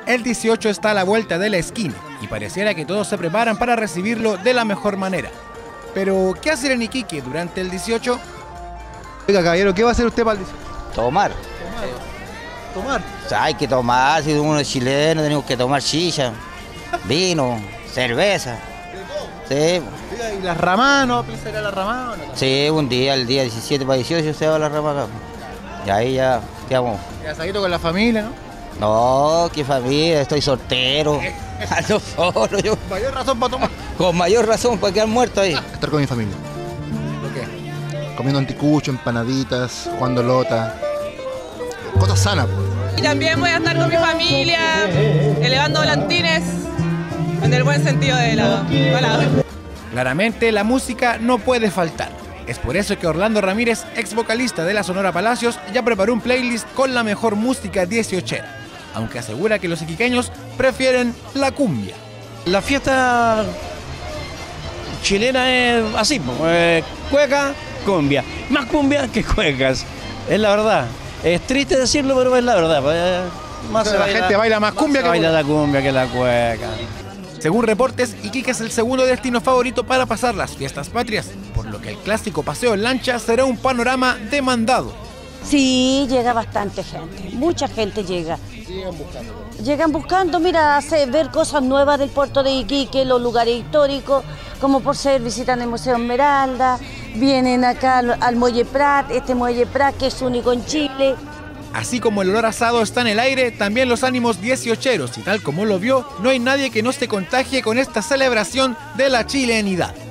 El 18 está a la vuelta de la esquina y pareciera que todos se preparan para recibirlo de la mejor manera. Pero, ¿qué hacer en Iquique durante el 18? Oiga, caballero, ¿qué va a hacer usted para el 18? Tomar. ¿Tomar? O sea, hay que tomar, si uno es chileno tenemos que tomar chicha, vino, cerveza. Sí. ¿Y las ramas? ¿No piensa ir a las ramas? Sí, un día, el día 17 para 18 se va a la rama acá. Y ahí ya quedamos. Asadito con la familia, ¿no? No, qué familia, estoy soltero. Ando solo yo. Mayor razón para tomar. Con mayor razón para quedar muerto ahí. Estar con mi familia. ¿Por qué? Comiendo anticucho, empanaditas, jugando lota. Cosas sanas. Y también voy a estar con mi familia, elevando volantines, en el buen sentido de la palabra. Claramente la música no puede faltar. Es por eso que Orlando Ramírez, ex vocalista de la Sonora Palacios, ya preparó un playlist con la mejor música 18era, aunque asegura que los iquiqueños prefieren la cumbia. La fiesta chilena es así, cueca, cumbia. Más cumbia que cuecas, es la verdad. Es triste decirlo, pero es la verdad. Más la gente baila más cumbia que baila la cumbia que la cueca. Según reportes, Iquique es el segundo destino favorito para pasar las fiestas patrias, por lo que el clásico paseo en lancha será un panorama demandado. Sí, llega bastante gente, mucha gente llega. Llegan buscando, mira, ver cosas nuevas del puerto de Iquique, los lugares históricos, como por ser, visitan el Museo Esmeralda, vienen acá al Muelle Prat, este Muelle Prat que es único en Chile. Así como el olor asado está en el aire, también los ánimos 18eros, y tal como lo vio, no hay nadie que no se contagie con esta celebración de la chilenidad.